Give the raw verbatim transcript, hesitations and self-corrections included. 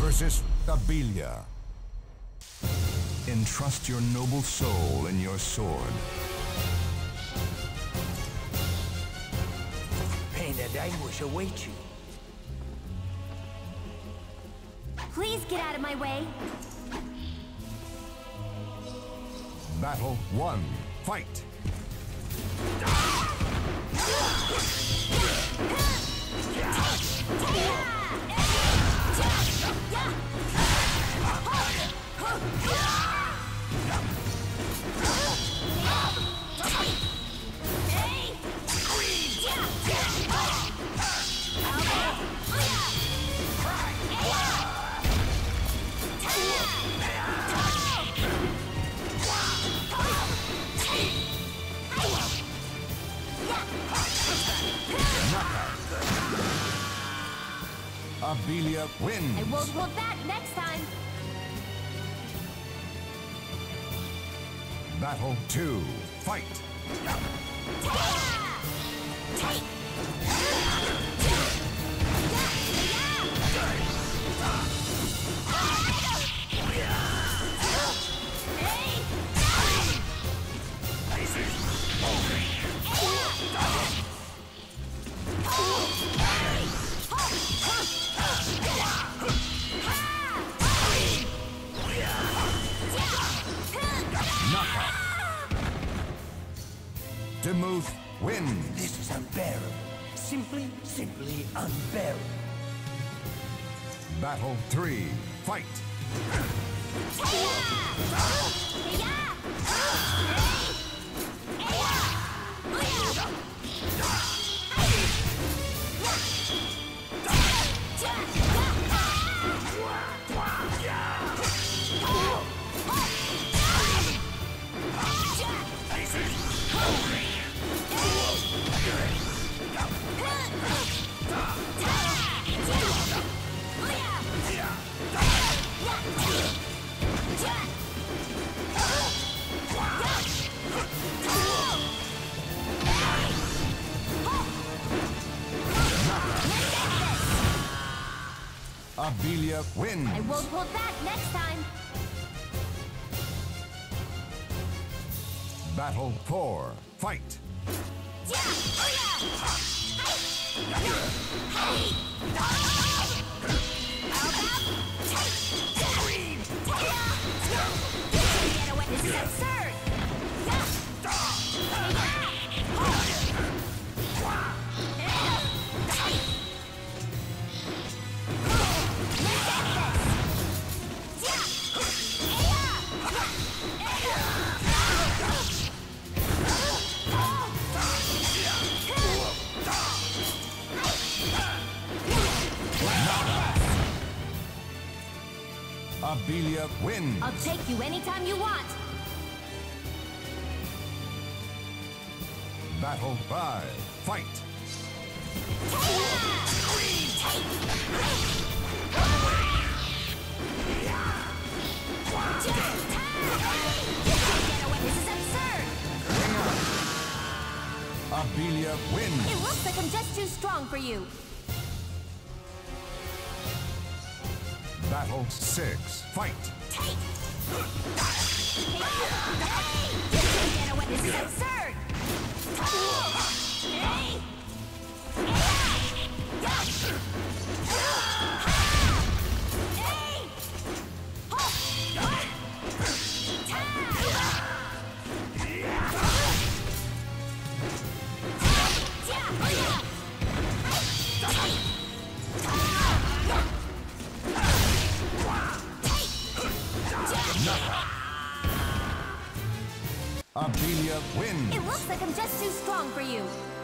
versus Abelia. Entrust your noble soul in your sword. Pain and anguish await you. Please get out of my way. Battle one. Fight! Abelia wins. I won't hold back next time. Battle two. Fight! Demuth wins. This is unbearable. Simply, simply unbearable. Battle three. Fight! Abelia wins. I won't hold back next time. Battle four. Fight! This is absurd! Abelia wins. I'll take you anytime you want. Battle five. Fight! This is absurd! Abelia wins. It looks like I'm just too strong for you. Battle six. Fight! This is absurd! Abelia wins. It looks like I'm just too strong for you.